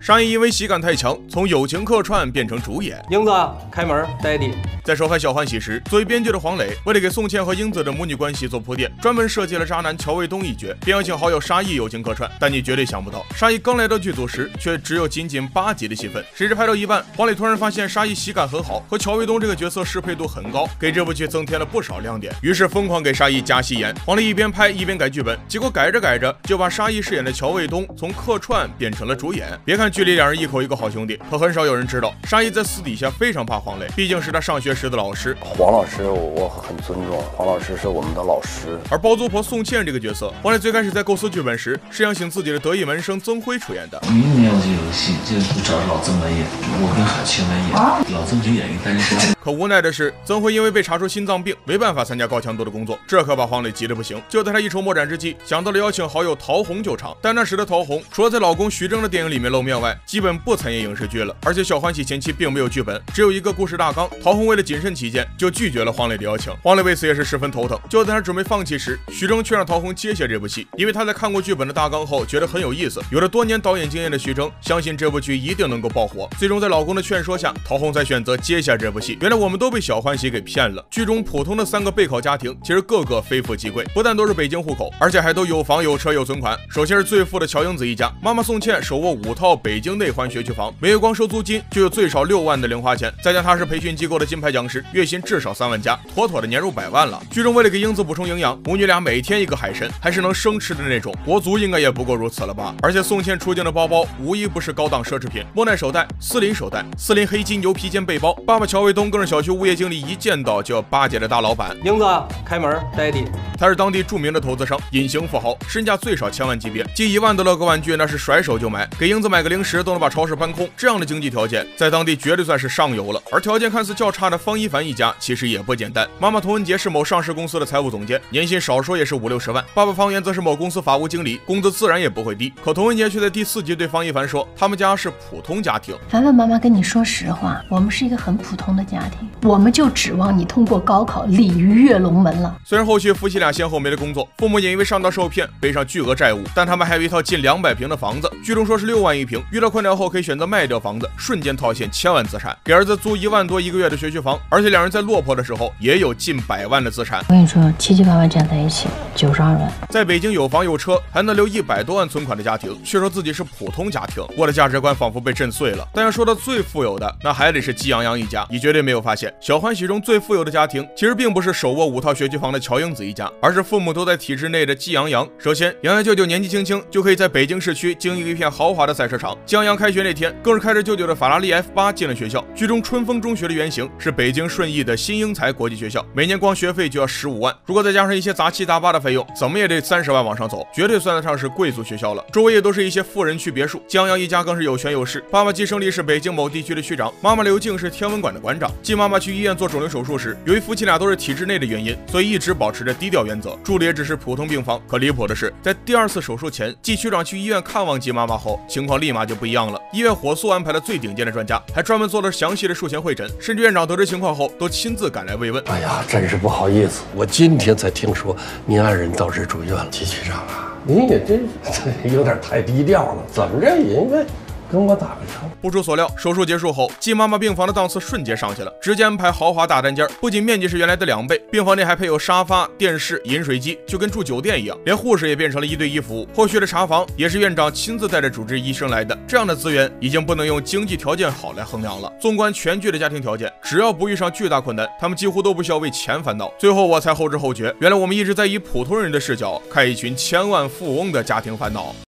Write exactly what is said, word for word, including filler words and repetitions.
沙溢因为喜感太强，从友情客串变成主演。 英子，开门，爹地。 在收看《小欢喜》时，作为编剧的黄磊，为了给宋茜和英子的母女关系做铺垫，专门设计了渣男乔卫东一角，并邀请好友沙溢友情客串。但你绝对想不到，沙溢刚来到剧组时，却只有仅仅八集的戏份。谁知拍到一半，黄磊突然发现沙溢喜感很好，和乔卫东这个角色适配度很高，给这部剧增添了不少亮点。于是疯狂给沙溢加戏演。黄磊一边拍一边改剧本，结果改着改着就把沙溢饰演的乔卫东从客串变成了主演。别看剧里两人一口一个好兄弟，可很少有人知道，沙溢在私底下非常怕黄磊，毕竟是他上学时的老师。 黄老师我很尊重，黄老师是我们的老师。 而包租婆宋茜这个角色，黄磊最开始在构思剧本时是想请自己的得意门生曾辉出演的。 明年这游戏就找老曾来演，我跟海清来演，老曾就演一单身。 可无奈的是，曾辉因为被查出心脏病，没办法参加高强度的工作，这可把黄磊急得不行。就在他一筹莫展之际，想到了邀请好友陶虹救场。但那时的陶虹除了在老公徐峥的电影里面露面外，基本不参演影视剧了。而且小欢喜前期并没有剧本，只有一个故事大纲。陶虹为了谨慎起见，就拒绝了黄磊的邀请。黄磊为此也是十分头疼。就在他准备放弃时，徐峥却让陶虹接下这部戏，因为他在看过剧本的大纲后觉得很有意思。有了多年导演经验的徐峥相信这部剧一定能够爆火。最终在老公的劝说下，陶虹才选择接下这部戏。原来我们都被小欢喜给骗了。剧中普通的三个备考家庭，其实个个非富即贵，不但都是北京户口，而且还都有房有车有存款。首先是最富的乔英子一家，妈妈宋茜手握五套北京内环学区房，每月光收租金就有最少六万的零花钱，再加他是培训机构的金牌讲师，月薪至少三万加，妥妥的年入百万了。剧中为了给英子补充营养，母女俩每天一个海参，还是能生吃的那种，国足应该也不过如此了吧。而且宋茜出镜的包包无一不是高档奢侈品，莫奈手袋、丝林手袋、丝林黑金牛皮肩背包。爸爸乔卫东更是小区物业经理，一见到就要巴结的大老板。 英子，开门，爹地。 他是当地著名的投资商，隐形富豪，身价最少千万级别，近一万的乐高玩具那是甩手就买，给英子买个零食都能把超市搬空。这样的经济条件在当地绝对算是上游了。而条件看似较差的方一凡一家其实也不简单，妈妈童文洁是某上市公司的财务总监，年薪少说也是五六十万，爸爸方言则是某公司法务经理，工资自然也不会低。可童文洁却在第四集对方一凡说，他们家是普通家庭。 凡凡妈妈跟你说实话，我们是一个很普通的家庭，我们就指望你通过高考鲤鱼跃龙门了。 虽然后续夫妻俩先后没了工作，父母也因为上当受骗背上巨额债务，但他们还有一套近两百平的房子，剧中说是六万一平，遇到困难后可以选择卖掉房子，瞬间套现千万资产，给儿子租一万多一个月的学区房，而且两人在落魄的时候也有近百万的资产。 我跟你说，七七八八加在一起九十二万。 在北京有房有车，还能留一百多万存款的家庭，却说自己是普通家庭，我的价值观仿佛被震碎了。但要说到最富有的，那还得是季阳阳一家。你绝对没有发现，小欢喜中最富有的家庭，其实并不是手握五套学区房的乔英子一家，而是父母都在体制内的季阳阳。首先，阳阳舅舅年纪轻轻就可以在北京市区经营一片豪华的赛车场。季阳阳开学那天，更是开着舅舅的法拉利 F 八进了学校。剧中春风中学的原型是北京顺义的新英才国际学校，每年光学费就要十五万，如果再加上一些杂七杂八的费用，怎么也得三十万往上走，绝对算得上是贵族学校了。周围也都是一些富人区别墅。季阳阳一家更是有权有势，爸爸季胜利是北京某地区的区长，妈妈刘静是天文馆的馆长。季妈妈去医院做肿瘤手术时，由于夫妻俩都是体制内的原因，所以一直保持着低调原则，住的也只是普通病房。可离谱的是，在第二次手术前，季区长去医院看望季妈妈后，情况立马就不一样了。医院火速安排了最顶尖的专家，还专门做了详细的术前会诊，甚至院长得知情况后都亲自赶来慰问。 哎呀，真是不好意思，我今天才听说您爱人到这住院了。季区长啊，您也真是有点太低调了，怎么着也应该跟我打个招呼。 不出所料，手术结束后，季妈妈病房的档次瞬间上去了，直接安排豪华大单间，不仅面积是原来的两倍，病房内还配有沙发、电视、饮水机，就跟住酒店一样，连护士也变成了一对一服务。后续的查房也是院长亲自带着主治医生来的。这样的资源已经不能用经济条件好来衡量了。纵观全剧的家庭条件，只要不遇上巨大困难，他们几乎都不需要为钱烦恼。最后我才后知后觉，原来我们一直在以普通人的视角看一群千万富翁的家庭烦恼。